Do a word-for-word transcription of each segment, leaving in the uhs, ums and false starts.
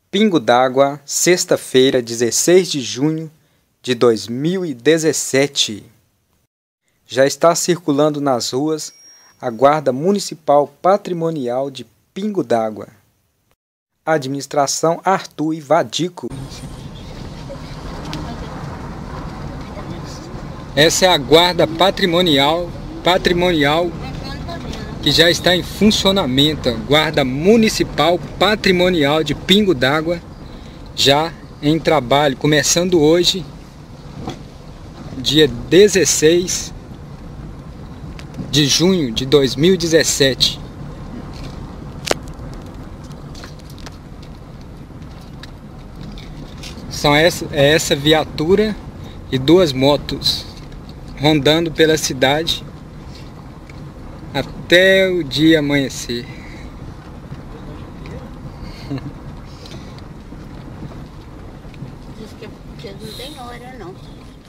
Pingo d'Água, sexta-feira, dezesseis de junho de dois mil e dezessete. Já está circulando nas ruas a Guarda Municipal Patrimonial de Pingo d'Água. Administração Arthur e Vadico. Essa é a Guarda Patrimonial, patrimonial que já está em funcionamento. Guarda Municipal Patrimonial de Pingo d'Água, já em trabalho, começando hoje, dia dezesseis de junho de dois mil e dezessete. São essa, é essa viatura e duas motos rondando pela cidade até o dia amanhecer. Diz que porque não tem hora, não.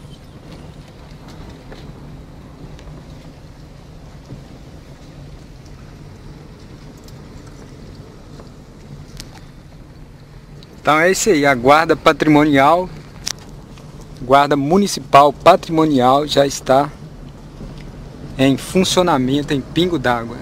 Então é isso aí, a Guarda Patrimonial, Guarda Municipal Patrimonial já está em funcionamento em Pingo d'Água.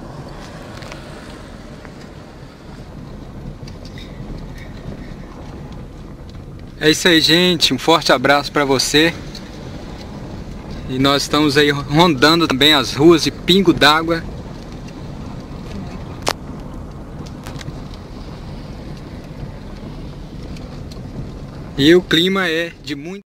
É isso aí, gente, um forte abraço para você. E nós estamos aí rondando também as ruas de Pingo d'Água. E o clima é de muito